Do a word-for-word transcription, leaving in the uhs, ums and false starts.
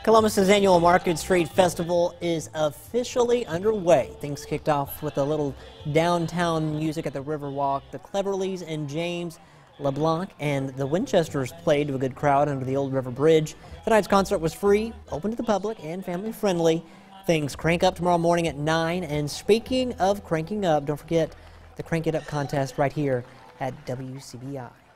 Columbus's annual Market Street Festival is officially underway. Things kicked off with a little downtown music at the Riverwalk. The Cleverleys and James LeBlanc and the Winchesters played to a good crowd under the Old River Bridge. Tonight's concert was free, open to the public, and family friendly. Things crank up tomorrow morning at nine. And speaking of cranking up, don't forget the Crank It Up contest right here at W C B I.